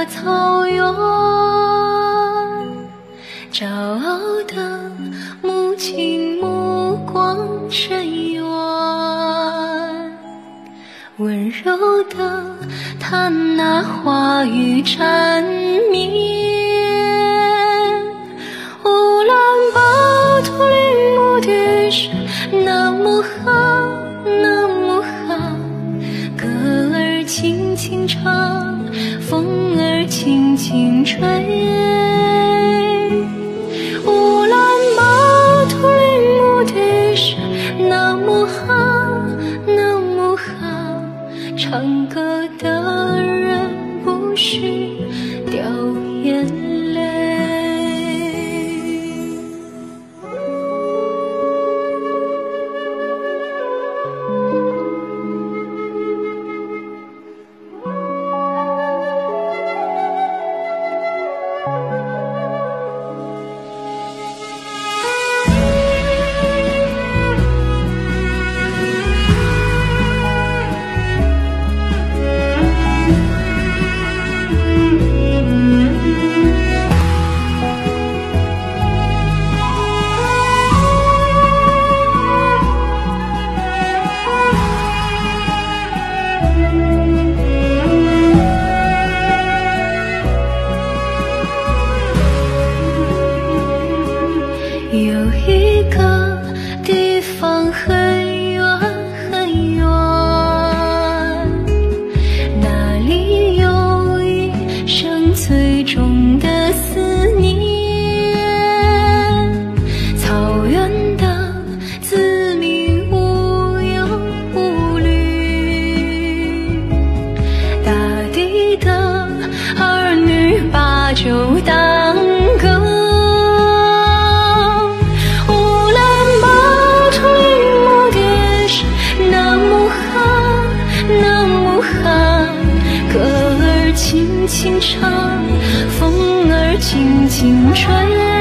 的草原，骄傲的母亲目光深远，温柔的她那话语缠绵。乌兰巴托林木的是那么好，那么好，歌儿轻轻唱，风儿轻轻吹。乌兰巴托林木的是那么好，那么好，唱歌的人不许掉眼泪。有一个地方很远很远，那里有一生最重的思念。草原的子民无忧无虑，大地的儿女把酒当歌。歌儿轻轻唱，风儿轻轻吹。